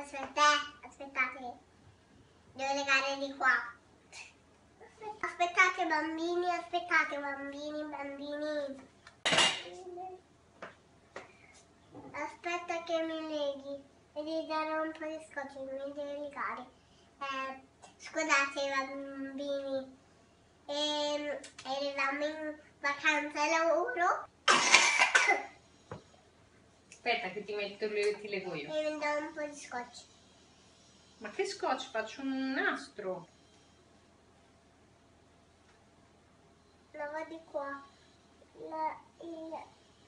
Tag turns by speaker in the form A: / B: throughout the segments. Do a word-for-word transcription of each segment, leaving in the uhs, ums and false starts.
A: aspettate, aspettate. Devo legare di qua. Aspettate bambini, aspettate bambini, bambini. Aspetta che mi leghi. Devi dare un po' di scotch, mi devi legare. Eh, scusate bambini. E, eravamo in vacanza e lavoro.
B: Aspetta che ti metto, ti leggo io.
A: E mi dai un po' di scotch.
B: Ma che scotch? Faccio un nastro.
A: La va di qua. La, il...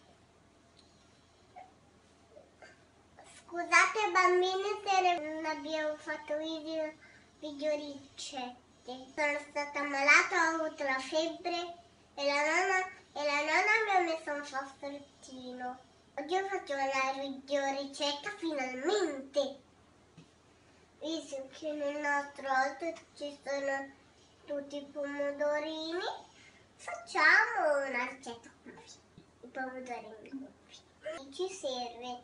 A: Scusate bambini se non abbiamo fatto video, video ricette. Sono stata malata, ho avuto la febbre e la nonna, e la nonna mi ha messo un fazzolettino. Oggi ho fatto la video ricetta finalmente. Visto che nel nostro orto ci sono tutti i pomodorini, facciamo una ricetta così. I pomodorini così. Ci serve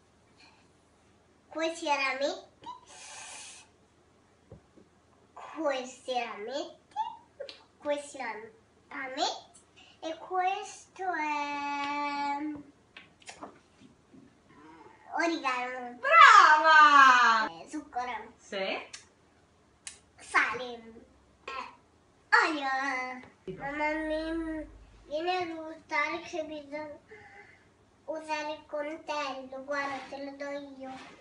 A: questi rametti, questi rametti, questi rametti e questo è origano.
B: Brava!
A: Eh, zucchero.
B: Sì.
A: Sale. Eh, olio. Mamma mi viene a aiutare che bisogna usare il coltello. Guarda, te lo do io.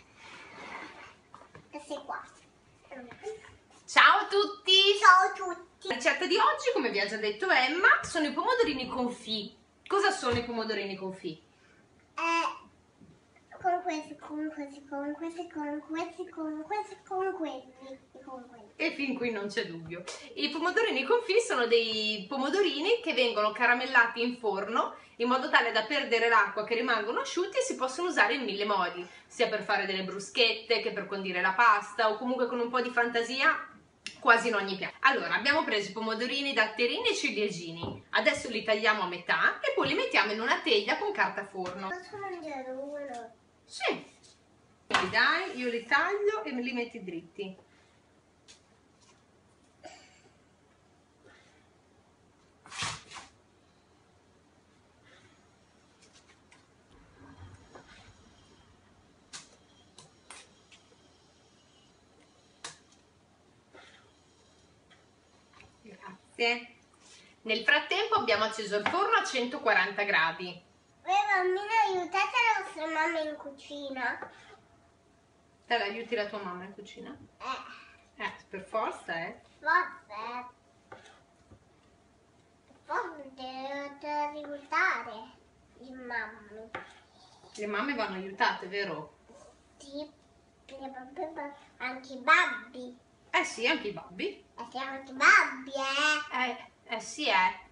A: Che sei qua.
B: Ciao a tutti!
A: Ciao a tutti.
B: La ricetta di oggi, come vi ha già detto Emma, sono i pomodorini confit. Cosa sono i pomodorini confit?
A: Eh, con questi, con questi, con questi, con questi, con questi, con questi, con questi.
B: E fin qui non c'è dubbio. I pomodorini confit sono dei pomodorini che vengono caramellati in forno in modo tale da perdere l'acqua, che rimangono asciutti e si possono usare in mille modi, sia per fare delle bruschette che per condire la pasta o comunque con un po' di fantasia quasi in ogni piatto. Allora, abbiamo preso i pomodorini, datterini e ciliegini. Adesso li tagliamo a metà e poi li mettiamo in una teglia con carta forno.
A: Posso mangiare uno?
B: Sì. Li dai, io li taglio e me li metti dritti. Grazie. Nel frattempo abbiamo acceso il forno a centoquaranta gradi.
A: Voi bambini aiutate la vostra mamma in cucina?
B: Te l'aiuti la tua mamma in cucina?
A: Eh,
B: Eh, per forza, eh.
A: forse. Forse dovete aiutare i mammi.
B: Le mamme vanno aiutate, vero?
A: Sì, anche i babbi.
B: Eh sì, anche i babbi.
A: E siamo anche i babbi, eh.
B: Eh, eh sì, eh.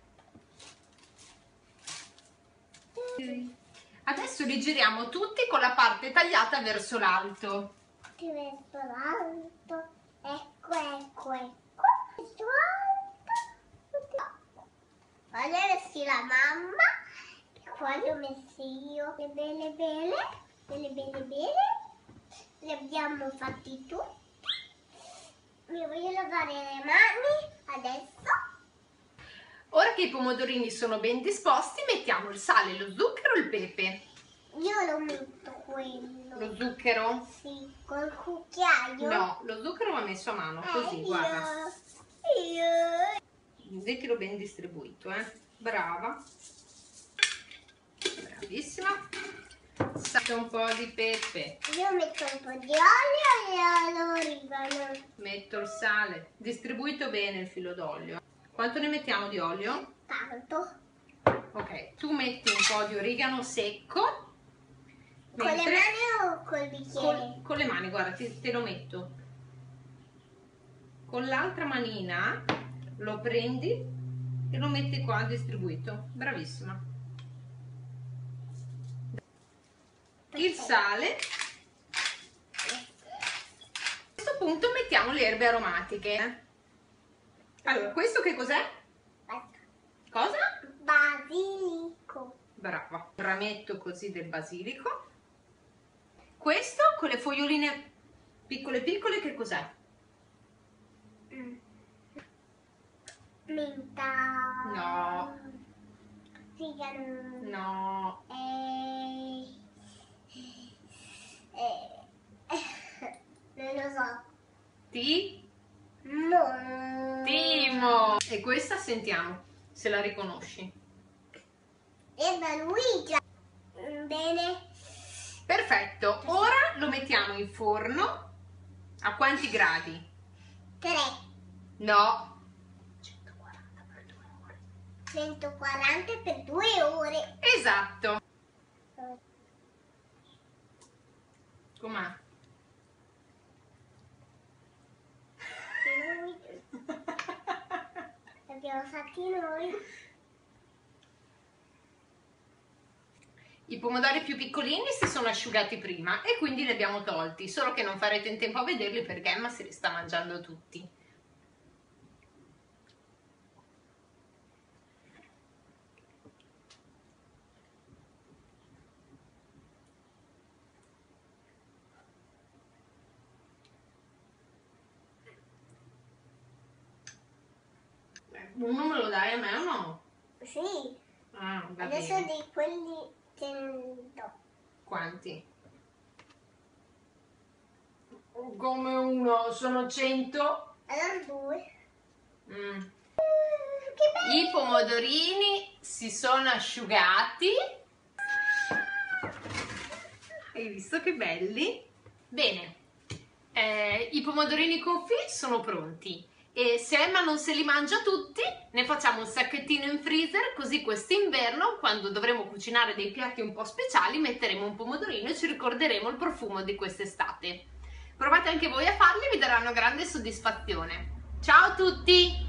B: Adesso li giriamo tutti con la parte tagliata verso l'alto.
A: Ti verso l'alto. Ecco, ecco, ecco. Verso alto. Voglio messi la mamma. E qua li ho messi io. Le belle belle. Le belle belle. Le abbiamo fatti tutti. Mi voglio lavare le mani adesso.
B: Ora che i pomodorini sono ben disposti, mettiamo il sale, lo zucchero e il pepe.
A: Io lo metto quello.
B: Lo zucchero?
A: Sì, col cucchiaio.
B: No, lo zucchero va messo a mano, così,
A: Eh,
B: guarda.
A: Io.
B: Mettilo ben distribuito, eh. Brava. Bravissima. Sale un po' di pepe.
A: Io metto un po' di olio e l'origano.
B: Metto il sale. Distribuito bene il filo d'olio. Quanto ne mettiamo di olio?
A: Tanto.
B: Ok, tu metti un po' di origano secco.
A: Con le mani o col bicchiere?
B: Con, con le mani, guarda, ti, te lo metto. Con l'altra manina lo prendi e lo metti qua distribuito. Bravissima. Il sale. A questo punto mettiamo le erbe aromatiche. Allora, questo che cos'è? Cosa?
A: Basilico.
B: Brava. Un rametto così del basilico. Questo con le foglioline piccole piccole che cos'è?
A: Mm. Menta.
B: No.
A: Sigano.
B: No.
A: Eh, eh, non lo so.
B: Ti?
A: No.
B: Timo. E questa sentiamo se la riconosci.
A: E da Luigi. Bene.
B: Perfetto, ora lo mettiamo in forno. A quanti gradi?
A: tre.
B: No. centoquaranta per due ore.
A: centoquaranta per due ore.
B: Esatto. Com'è?
A: L'abbiamo fatti noi.
B: I pomodori più piccolini si sono asciugati prima e quindi li abbiamo tolti, solo che non farete in tempo a vederli perché Emma se li sta mangiando tutti. Uno me lo dai a me o no?
A: Sì.
B: Ah, va
A: Adesso
B: bene.
A: di quelli te ne do.
B: Quanti? Come uno, sono cento.
A: Allora due.
B: Mm.
A: Che bello!
B: I pomodorini si sono asciugati. Hai visto che belli? Bene, eh, i pomodorini confì sono pronti. E se Emma non se li mangia tutti, ne facciamo un sacchettino in freezer, così quest'inverno, quando dovremo cucinare dei piatti un po' speciali, metteremo un pomodorino e ci ricorderemo il profumo di quest'estate. Provate anche voi a farli, vi daranno grande soddisfazione. Ciao a tutti!